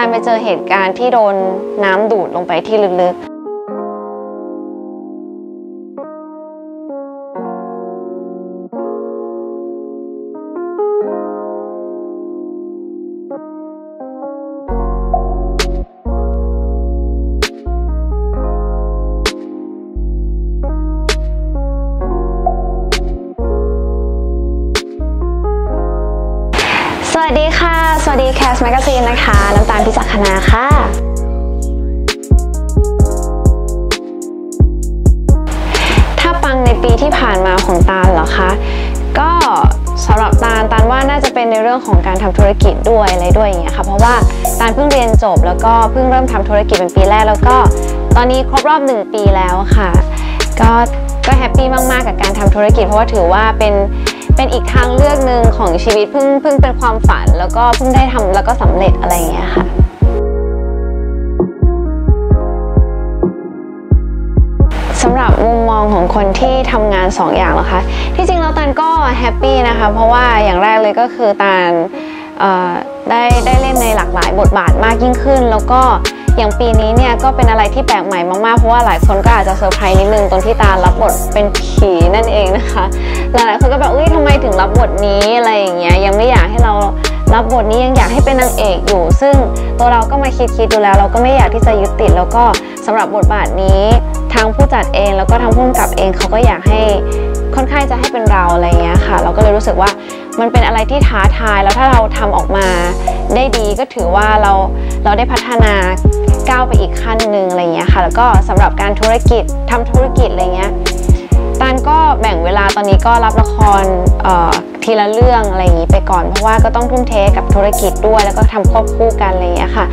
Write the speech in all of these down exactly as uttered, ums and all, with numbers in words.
ไปเจอเหตุการณ์ที่โดนน้ำดูดลงไปที่ลึกๆสวัสดีค่ะสวัสดีแคสแมกกาซีนนะคะน้ำตาลพิจักขณาค่ะถ้าปังในปีที่ผ่านมาของตาลเหรอคะก็สำหรับตาลตาลว่าน่าจะเป็นในเรื่องของการทำธุรกิจด้วยอะไรด้วยอย่างเงี้ยค่ะเพราะว่าตาลเพิ่งเรียนจบแล้วก็เพิ่งเริ่มทำธุรกิจเป็นปีแรกแล้วก็ตอนนี้ครบรอบหนึ่งปีแล้วค่ะก็ก็แฮปปี้มากๆกับการทำธุรกิจเพราะว่าถือว่าเป็นเป็นอีกทางเลือกหนึ่งของชีวิตเพิ่งเพิ่งเป็นความฝันแล้วก็เพิ่งได้ทำแล้วก็สำเร็จอะไรอย่างเงี้ยค่ะสำหรับมุมมองของคนที่ทำงานสองอย่างเหรอคะที่จริงแล้วตาลก็แฮปปี้นะคะเพราะว่าอย่างแรกเลยก็คือตาลได้ได้เล่นในหลากหลายบทบาทมากยิ่งขึ้นแล้วก็อย่างปีนี้เนี่ยก็เป็นอะไรที่แปลกใหม่มากๆเพราะว่าหลายคนก็อาจจะเซอร์ไพรส์นิดนึงตรงที่ตารับบทเป็นผีนั่นเองนะคะหลายๆคนก็แบบเอ้ยทำไมถึงรับบทนี้อะไรอย่างเงี้ยยังไม่อยากให้เรารับบทนี้ยังอยากให้เป็นนางเอกอยู่ซึ่งตัวเราก็มาคิดๆดูแล้วเราก็ไม่อยากที่จะยึดติดแล้วก็สำหรับบทบาทนี้ทางผู้จัดเองแล้วก็ทางผู้กำกับเองเขาก็อยากให้ค่อนข้างจะให้เป็นเราอะไรเงี้ยค่ะเราก็เลยรู้สึกว่ามันเป็นอะไรที่ท้าทายแล้วถ้าเราทำออกมาได้ดีก็ถือว่าเราเราได้พัฒนาก้าวไปอีกขั้นหนึ่งอะไรเงี้ยค่ะแล้วก็สำหรับการธุรกิจทำธุรกิจอะไรเงี้ยตาลก็แบ่งเวลาตอนนี้ก็รับละครทีละเรื่องอะไรอย่างนี้ไปก่อนเพราะว่าก็ต้องทุ่มเทกับธุรกิจด้วยแล้วก็ทำควบคู่กันอะไรเงี้ยค่ะ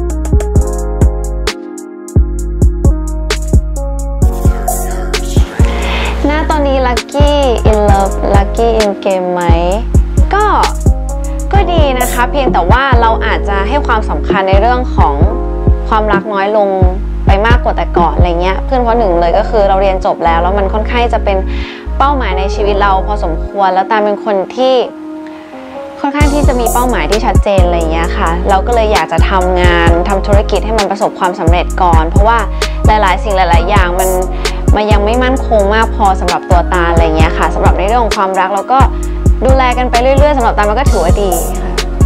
ณตอนนี้ Lucky in Love Lucky in Game ไหมก็ก็ดีนะคะเพียงแต่ว่าเราอาจจะให้ความสำคัญในเรื่องของความรักน้อยลงไปมากกว่าแต่ก่อนอะไรเงี้ยเพื่อนเพราะหนึ่งเลยก็คือเราเรียนจบแล้วแล้วมันค่อนข้างจะเป็นเป้าหมายในชีวิตเราพอสมควรแล้วตาเป็นคนที่ค่อนข้างที่จะมีเป้าหมายที่ชัดเจนอะไรเงี้ยค่ะเราก็เลยอยากจะทำงานทำธุรกิจให้มันประสบความสำเร็จก่อนเพราะว่าหลายๆสิ่งหลายๆอย่างมันมันยังไม่มั่นคงมากพอสำหรับตัวตาอะไรเงี้ยค่ะสำหรับในเรื่องของความรักเราก็ดูแลกันไปเรื่อยๆสำหรับตามันก็ถือว่าดีค่ะ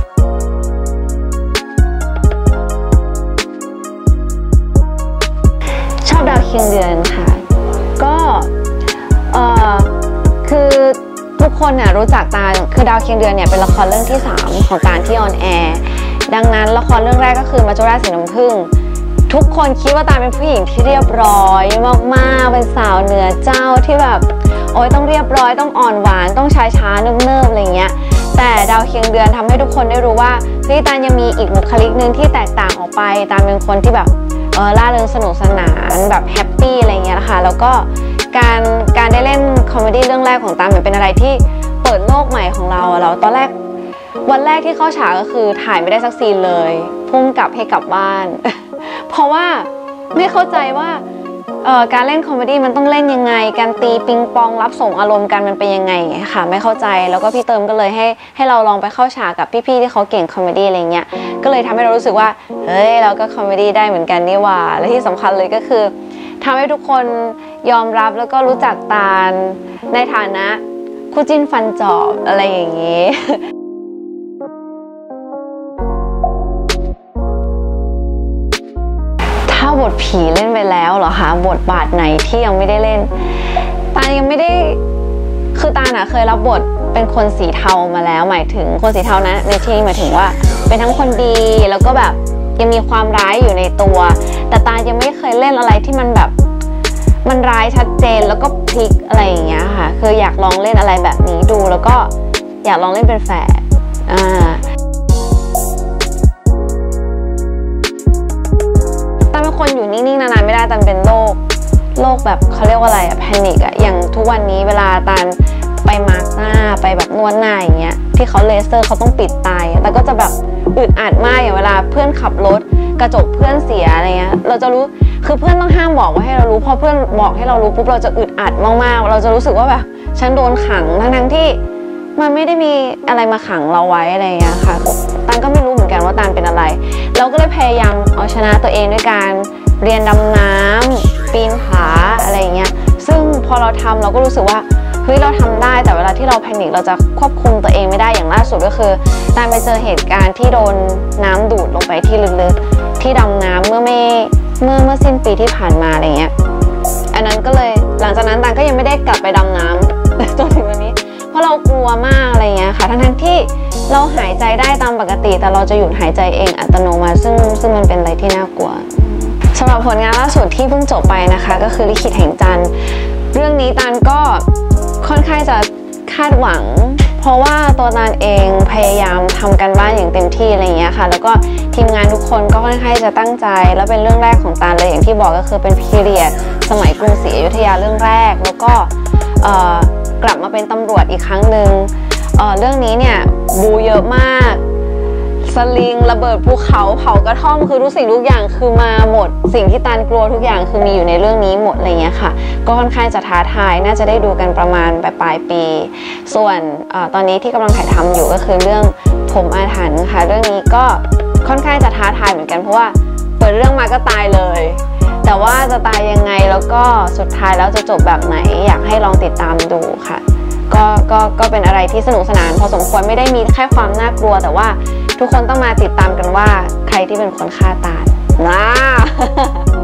ชอบดาวเคียงเดือนค่ะก็เอ่อคือทุกคนน่ะรู้จักตาคือดาวเคียงเดือนเนี่ยเป็นละครเรื่องที่สามของตาที่ออนแอร์ดังนั้นละครเรื่องแรกก็คือมัจจุราชสีน้ำผึ้งทุกคนคิดว่าตาเป็นผู้หญิงที่เรียบร้อยมากๆเป็นสาวเหนือเจ้าที่แบบโอ๊ยต้องเรียบร้อยต้องอ่อนหวานต้องช้าช้าเนิบๆอะไรเงี้ยแต่ดาวเคียงเดือนทำให้ทุกคนได้รู้ว่าเฮ้ยตายังมีอีกบุคลิกนึงที่แตกต่างออกไปตาเป็นคนที่แบบเออล่าเริงสนุกสนานแบบแฮปปี้อะไรเงี้ยนะคะแล้วก็การการได้เล่นคอมเมดี้เรื่องแรกของตาเป็นอะไรที่เปิดโลกใหม่ของเราเราตอนแรกวันแรกที่เข้าฉากก็คือถ่ายไม่ได้สักซีนเลยพุ่งกลับให้กลับบ้านเพราะว่าไม่เข้าใจว่าการเล่นคอมเมดี้มันต้องเล่นยังไงการตีปิงปองรับส่งอารมณ์กันมันเป็นยังไงค่ะไม่เข้าใจแล้วก็พี่เติมก็เลยให้ให้เราลองไปเข้าฉากกับพี่ๆที่เขาเก่งคอมเมดี้อะไรเงี้ยก็เลยทำให้เรารู้สึกว่าเฮ้ยเราก็คอมเมดี้ได้เหมือนกันนี่หว่าและที่สำคัญเลยก็คือทำให้ทุกคนยอมรับแล้วก็รู้จักตาลในฐานะคู่จิ้นฟันจอบอะไรอย่างนี้ถ้าบทผีเล่นไปแล้วเหรอคะบทบาทไหนที่ยังไม่ได้เล่นตายังไม่ได้คือตาน่ะเคยรับบทเป็นคนสีเทามาแล้วหมายถึงคนสีเทานะในที่หมายถึงว่าเป็นทั้งคนดีแล้วก็แบบยังมีความร้ายอยู่ในตัวแต่ตายังไม่เคยเล่นอะไรที่มันแบบมันร้ายชัดเจนแล้วก็พลิกอะไรอย่างเงี้ยค่ะคืออยากลองเล่นอะไรแบบนี้ดูแล้วก็อยากลองเล่นเป็นแฝดอ่าตาเป็นคนอยู่นิ่งๆนานๆไม่ได้ตาเป็นโรคโรคแบบเขาเรียกว่าอะไรอะแพนิคอะอย่างทุกวันนี้เวลาตาไปมาร์กหน้าไปแบบนวดหน้าอย่างเงี้ยที่เขาเลเซอร์เขาต้องปิดตาแต่ก็จะแบบอึดอัดมากอย่างเวลาเพื่อนขับรถกระจกเพื่อนเสียอะไรเงี้ยเราจะรู้คือเพื่อนต้องห้ามบอกว่าให้เรารู้พอเพื่อนบอกให้เรารู้ปุ๊บเราจะอึดอัดมากๆเราจะรู้สึกว่าแบบฉันโดนขังทั้งๆที่มันไม่ได้มีอะไรมาขังเราไว้อะไรเงี้ยค่ะตันก็ไม่รู้เหมือนอนกันว่าตาลเป็นอะไรเราก็เลยพยายามเอาชนะตัวเองด้วยการเรียนดำน้ำปีนผาอะไรเงี้ยซึ่งพอเราทำเราก็รู้สึกว่าเฮ้ยเราทำได้แต่เวลาที่เราแพนิคเราจะควบคุมตัวเองไม่ได้อย่างล่าสุดก็คือตาลไปเจอเหตุการณ์ที่โดนน้ำดูดลงไปที่ลึกๆที่ดำน้ำเมื่อไม่เมื่อเมื่อสิ้นปีที่ผ่านมาอะไรเงี้ยอันนั้นก็เลยหลังจากนั้นตาลก็ยังไม่ได้กลับไปดำน้ำจนถึงวันนี้เพราะเรากลัวมากอะไรเงี้ยค่ะทั้งทั้งที่เราหายใจได้ตามปกติแต่เราจะหยุดหายใจเองอัตโนมัติซึ่งซึ่งมันเป็นอะไรที่น่ากลัวสำหรับผลงานล่าสุดที่เพิ่งจบไปนะคะก็คือลิขิตแห่งจันทร์เรื่องนี้ตาลก็ค่อนข้างจะคาดหวังเพราะว่าตัวตาลเองพยายามทำกันบ้านอย่างเต็มที่อะไรเงี้ยค่ะแล้วก็ทีมงานทุกคนก็ค่อนข้างจะตั้งใจแล้วเป็นเรื่องแรกของตาลเลยอย่างที่บอกก็คือเป็นพีเรียดสมัยกรุงศรีอยุธยาเรื่องแรกแล้วก็กลับมาเป็นตำรวจอีกครั้งหนึ่ง เ, เรื่องนี้เนี่ยบูเยอะมากสลิงระเบิดภูเขาเผากระท่อมคือทุกสิ่งทุกอย่างคือมาหมดสิ่งที่ตาลกลัวทุกอย่างคือมีอยู่ในเรื่องนี้หมดอะไรเงี้ยค่ะก็ค่อนข้างจะท้าทายน่าจะได้ดูกันประมาณปลายปลายปีส่วนอตอนนี้ที่กำลังถ่ายทำอยู่ก็คือเรื่องผมอาถรรพ์ค่ะเรื่องนี้ก็ค่อนข้างจะท้าทายเหมือนกันเพราะว่าเปิดเรื่องมาก็ตายเลยแต่ว่าจะตายยังไงแล้วก็สุดท้ายแล้วจะจบแบบไหนอยากให้ลองติดตามดูค่ะก็ก็ก็เป็นอะไรที่สนุกสนานพอสมควรไม่ได้มีแค่ความน่ากลัวแต่ว่าทุกคนต้องมาติดตามกันว่าใครที่เป็นคนฆ่าตาลนะ